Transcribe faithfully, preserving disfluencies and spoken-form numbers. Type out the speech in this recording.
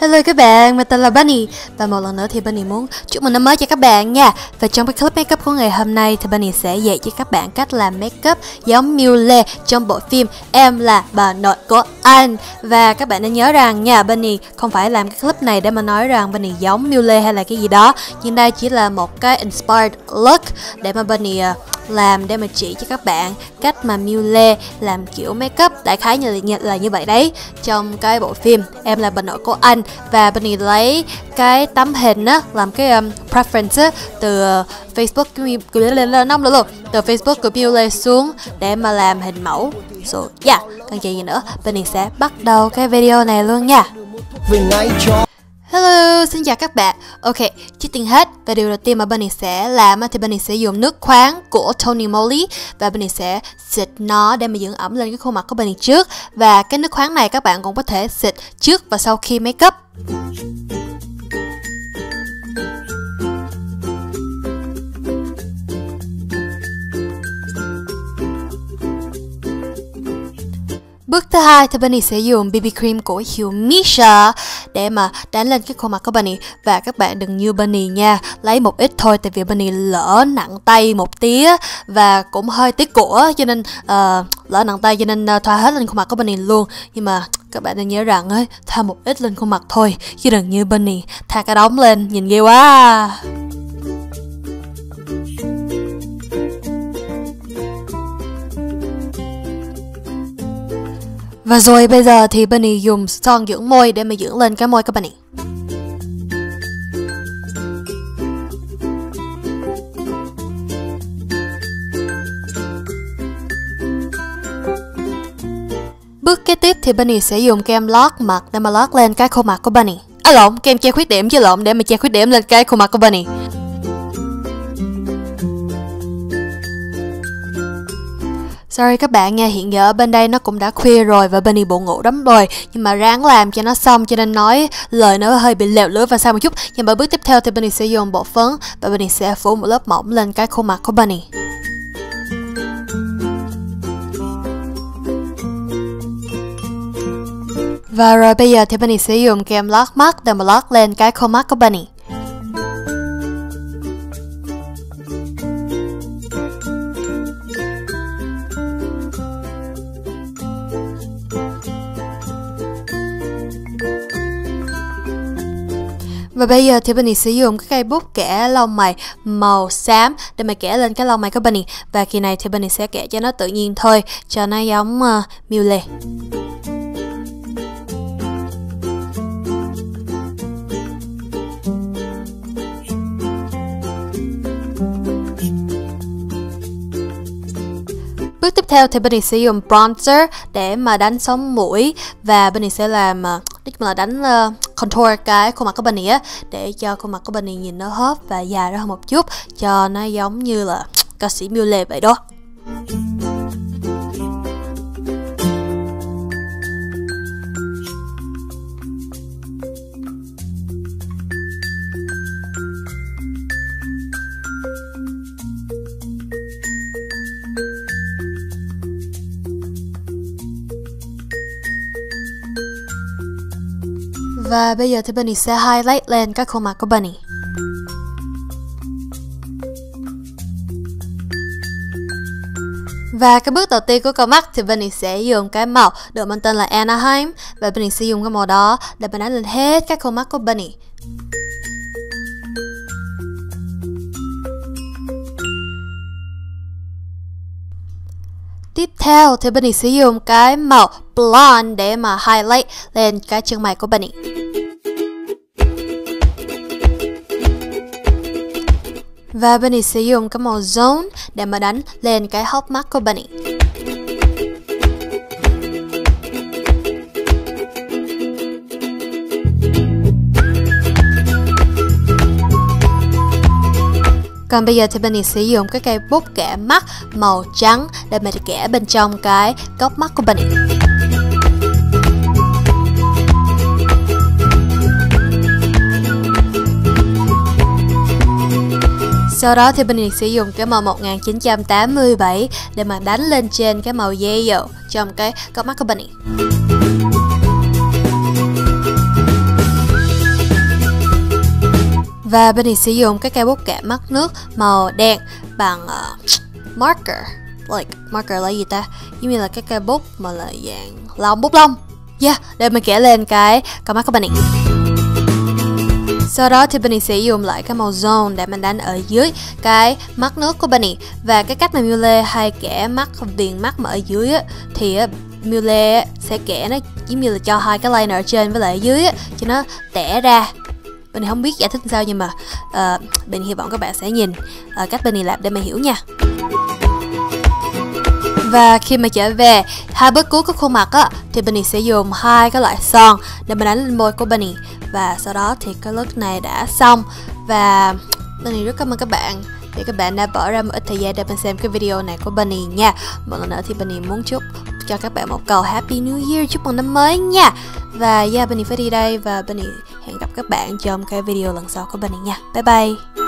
Hello các bạn, mình tên là Bunny. Và một lần nữa thì Bunny muốn chúc mừng năm mới cho các bạn nha. Và trong cái clip makeup của ngày hôm nay thì Bunny sẽ dạy cho các bạn cách làm makeup giống Mule trong bộ phim Em là bà nội của anh. Và các bạn nên nhớ rằng nha, Bunny không phải làm cái clip này để mà nói rằng Bunny giống Mule hay là cái gì đó. Nhưng đây chỉ là một cái inspired look để mà Bunny uh, làm để mà chỉ cho các bạn cách mà Mule làm kiểu makeup đại khái như là, là như vậy đấy trong cái bộ phim Em là bà nội của anh. Và Bunny lấy cái tấm hình á, làm cái um, preference á, từ uh, Facebook lên nông luôn từ Facebook của Mule xuống để mà làm hình mẫu. So yeah, còn chuyện gì nữa, Bunny sẽ bắt đầu cái video này luôn nha. Hello, xin chào các bạn. Ok, trước tiên hết, và điều đầu tiên mà Bunny sẽ làm thì Bunny sẽ dùng nước khoáng của Tony Moly và Bunny sẽ xịt nó để mà dưỡng ẩm lên cái khuôn mặt của Bunny trước. Và cái nước khoáng này các bạn cũng có thể xịt trước và sau khi make up. Bước thứ hai thì Bunny sẽ dùng bê bê cream của hiệu Misha để mà đánh lên cái khuôn mặt của Bunny. Và các bạn đừng như Bunny nha, lấy một ít thôi, tại vì Bunny lỡ nặng tay một tí và cũng hơi tiếc của, cho nên uh, lỡ nặng tay cho nên uh, thoa hết lên khuôn mặt của Bunny luôn. Nhưng mà các bạn nên nhớ rằng ấy, thoa một ít lên khuôn mặt thôi, chứ đừng như Bunny thoa cả đống lên, nhìn ghê quá. Và rồi bây giờ thì Bunny dùng son dưỡng môi để mà dưỡng lên cái môi của Bunny. Bước kế tiếp thì Bunny sẽ dùng kem lót mặt để mà lót lên cái khuôn mặt của Bunny. À lộn, kem che khuyết điểm chứ lộn, để mà che khuyết điểm lên cái khuôn mặt của Bunny. Sorry các bạn nha, hiện giờ ở bên đây nó cũng đã khuya rồi và Bunny buồn ngủ lắm rồi. Nhưng mà ráng làm cho nó xong, cho nên nói lời nó hơi bị lèo lưỡi và sao một chút. Nhưng mà bước tiếp theo thì Bunny sẽ dùng bột phấn và Bunny sẽ phủ một lớp mỏng lên cái khuôn mặt của Bunny. Và rồi bây giờ thì Bunny sẽ dùng kem lót mắt để mà lót lên cái khuôn mắt của Bunny. Và bây giờ thì Bunny sẽ dùng cái cây bút kẻ lông mày màu xám để mà kẻ lên cái lông mày của Bunny. Và kỳ này thì Bunny sẽ kẻ cho nó tự nhiên thôi, cho nó giống uh, Mule. Bước tiếp theo thì Bunny sẽ dùng bronzer để mà đánh sống mũi. Và Bunny sẽ làm uh, là đánh uh, contour cái khuôn mặt của Bunny á, để cho khuôn mặt của Bunny nhìn nó hớp và dài ra hơn một chút, cho nó giống như là ca sĩ Mule vậy đó. Và bây giờ thì Bunny sẽ highlight lên các khuôn mặt của Bunny. Và cái bước đầu tiên của con mắt thì Bunny sẽ dùng cái màu được mang tên là Anaheim. Và Bunny sẽ dùng cái màu đó để mà đánh lên hết các khuôn mắt của Bunny. Tiếp theo thì Bunny sẽ dùng cái màu blonde để mà highlight lên cái chân mày của Bunny. Và Bunny sẽ dùng cái màu zone để mà đánh lên cái hốc mắt của Bunny. Còn bây giờ thì Bunny sẽ dùng cái cây bút kẻ mắt màu trắng để mà kẻ bên trong cái góc mắt của Bunny. Sau đó thì Bunny sẽ dùng cái màu một nghìn chín trăm tám mươi bảy để mà đánh lên trên cái màu yellow trong cái góc mắt của Bunny. Và Bunny sử dụng cái cây bút kẻ mắt nước màu đen bằng uh, marker. Like, marker là gì ta? Giống như là cái cây bút mà là dạng lông, bút lông. Yeah, để mình kẻ lên cái con mắt của Bunny. Sau đó thì Bunny sẽ dùng lại cái màu zone để mình đánh ở dưới cái mắt nước của Bunny. Và cái cách mà Mule hay kẻ mắt, viền mắt mà ở dưới á, thì Mule sẽ kẻ nó giống như là cho hai cái liner ở trên với lại ở dưới á, cho nó tẻ ra. Bunny không biết giải thích sao nhưng mà uh, Bunny hy vọng các bạn sẽ nhìn uh, cách Bunny làm để mà hiểu nha. Và khi mà trở về hai bước cuối của khuôn mặt á, thì Bunny sẽ dùng hai cái loại son để mà đánh lên môi của Bunny. Và sau đó thì cái look này đã xong. Và Bunny rất cảm ơn các bạn vì các bạn đã bỏ ra một ít thời gian để mình xem cái video này của Bunny nha. Một lần nữa thì Bunny muốn chúc cho các bạn một câu Happy New Year, chúc mừng năm mới nha. Và yeah, Bunny phải đi đây và Bunny hẹn gặp các bạn trong cái video lần sau của Bunny nha. Bye bye.